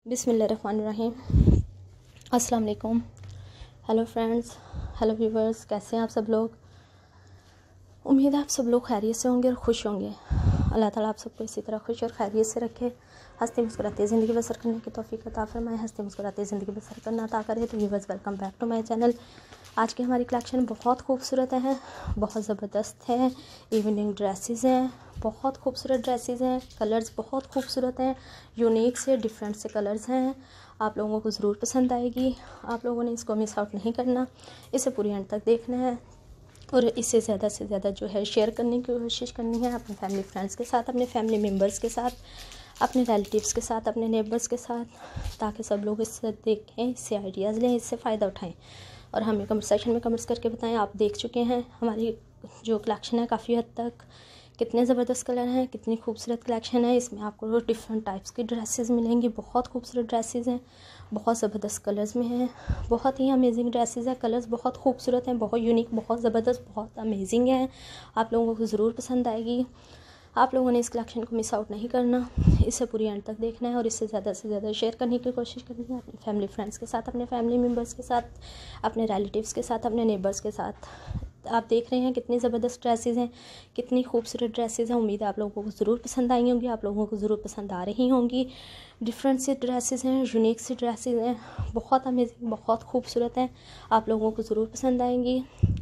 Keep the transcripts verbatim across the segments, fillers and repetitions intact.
बिस्मिल्लाहिर्रहमानिर्रहीम। अस्सलाम वालेकुम। हेलो फ्रेंड्स, हेलो व्यूवर्स, कैसे हैं आप सब लोग। उम्मीद है आप सब लोग खैरियत से होंगे और खुश होंगे। अल्लाह ताला आप सबको इसी तरह खुश और खैरियत से रखे, हंसते मुस्कुराते ज़िंदगी बसर करने की तौफीक अता फरमाए, हंसते मुस्कुराते ज़िंदगी बसर करना अता करे। तो viewers, welcome back to my channel. आज की हमारी कलेक्शन बहुत खूबसूरत है, बहुत ज़बरदस्त है। इवनिंग ड्रेसेस हैं, बहुत खूबसूरत ड्रेसेस हैं, कलर्स बहुत खूबसूरत हैं, यूनिक से डिफरेंट से कलर्स हैं। आप लोगों को ज़रूर पसंद आएगी। आप लोगों ने इसको मिस आउट नहीं करना, इसे पूरी एंड तक देखना है और इससे ज़्यादा से ज़्यादा जो है शेयर करने की कोशिश करनी है अपने फैमिली फ्रेंड्स के साथ, अपने फैमिली मेम्बर्स के साथ, अपने रिलेटिव्स के साथ, अपने नेबर्स के साथ, ताकि सब लोग इससे देखें, इससे आइडियाज़ लें, इससे फ़ायदा उठाएं और हमें कमेंट सेक्शन में कमेंट्स करके बताएं आप देख चुके हैं हमारी जो कलेक्शन है काफ़ी हद तक, कितने ज़बरदस्त कलर हैं, कितनी खूबसूरत कलेक्शन है। इसमें आपको डिफरेंट टाइप्स की ड्रेसेस मिलेंगी, बहुत खूबसूरत ड्रेसेस हैं, बहुत ज़बरदस्त कलर्स में हैं, बहुत ही अमेजिंग ड्रेसेस हैं। कलर्स बहुत खूबसूरत हैं, बहुत यूनिक, बहुत ज़बरदस्त, बहुत अमेजिंग हैं। आप लोगों को ज़रूर पसंद आएगी। आप लोगों ने इस कलेक्शन को मिस आउट नहीं करना, इसे पूरी एंड तक देखना है और इससे ज़्यादा से ज़्यादा शेयर करने की कोशिश करनी है अपने फैमिली फ्रेंड्स के साथ, अपने फैमिली मेम्बर्स के साथ, अपने रिलेटिव्स के साथ, अपने नेबर्स के साथ। आप देख रहे हैं कितनी ज़बरदस्त ड्रेसेस हैं, कितनी खूबसूरत ड्रेसेस हैं। उम्मीद है आप लोगों को ज़रूर पसंद आई होंगी, आप लोगों को ज़रूर पसंद आ रही होंगी। डिफरेंट सी ड्रेसेस हैं, यूनिक सी ड्रेसेस हैं, बहुत अमेजिंग, बहुत खूबसूरत हैं। आप लोगों को ज़रूर पसंद आएंगी।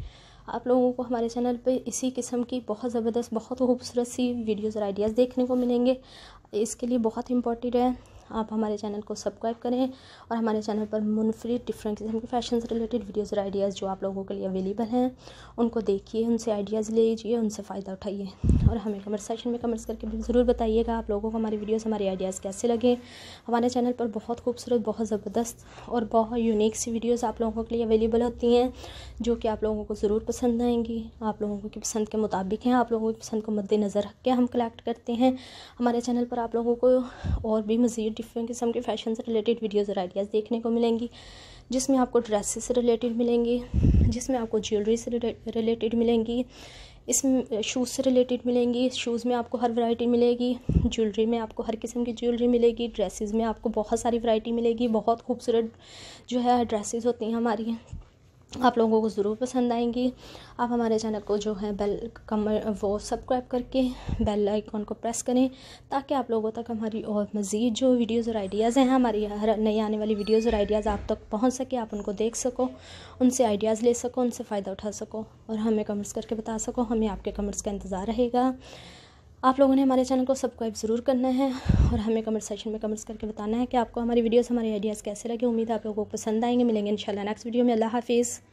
आप लोगों को हमारे चैनल पे इसी किस्म की बहुत ज़बरदस्त, बहुत खूबसूरत सी वीडियोज़ और आइडियाज़ देखने को मिलेंगे। इसके लिए बहुत इम्पोर्टेंट है आप हमारे चैनल को सब्सक्राइब करें और हमारे चैनल पर मुनफरिद डिफरेंट किस्म के फैशन से रिलेटेड वीडियोज़ और आइडियाज़ जो आप लोगों के लिए अवेलेबल हैं उनको देखिए, उनसे आइडियाज़ लीजिए, उनसे फ़ायदा उठाइए और हमें कमेंट सेक्शन में कमेंट्स करके ज़रूर बताइएगा आप लोगों को हमारी वीडियोज़, हमारे आइडियाज़ कैसे लगे। हमारे चैनल पर बहुत खूबसूरत, बहुत ज़बरदस्त और बहुत यूनिक सी वीडियोज़ आप लोगों के लिए अवेलेबल होती हैं जो कि आप लोगों को ज़रूर पसंद आएंगी, आप लोगों की पसंद के मुताबिक हैं, आप लोगों की पसंद को मद्देनज़र रख के हम कलेक्ट करते हैं। हमारे चैनल पर आप लोगों को और भी मज़ीद डिफरेंट किस्म के फैशन से रिलेटेड वीडियोज़ और आइडियाज़ देखने को मिलेंगी, जिसमें आपको ड्रेसेस से रिलेटेड मिलेंगी, जिसमें आपको ज्वेलरी से रिलेटेड मिलेंगी, इसमें शूज़ से रिलेटेड मिलेंगी। शूज़ में आपको हर वैरायटी मिलेगी, ज्वेलरी में आपको हर किस्म की ज्वेलरी मिलेगी, ड्रेसेस में आपको बहुत सारी वैरायटी मिलेगी। बहुत खूबसूरत जो है ड्रेसेस होती हैं हमारी, आप लोगों को ज़रूर पसंद आएंगी। आप हमारे चैनल को जो है बेल कमर वो सब्सक्राइब करके बेल आइकॉन को प्रेस करें ताकि आप लोगों तक हमारी और मज़ीद जो वीडियोज़ और आइडियाज़ हैं, हमारी हर नई आने वाली वीडियोज़ और आइडियाज़ आप तक पहुंच सके, आप उनको देख सको, उनसे आइडियाज़ ले सको, उनसे फ़ायदा उठा सको और हमें कमेंट्स करके बता सको। हमें आपके कमेंट्स का इंतज़ार रहेगा। आप लोगों ने हमारे चैनल को सब्सक्राइब ज़रूर करना है और हमें कमेंट सेक्शन में कमेंट्स करके बताना है कि आपको हमारी वीडियोस, हमारी आइडियाज़ कैसे लगे। उम्मीद है आप लोगों को पसंद आएंगे। मिलेंगे इंशाल्लाह नेक्स्ट वीडियो में। अल्लाह हाफिज़।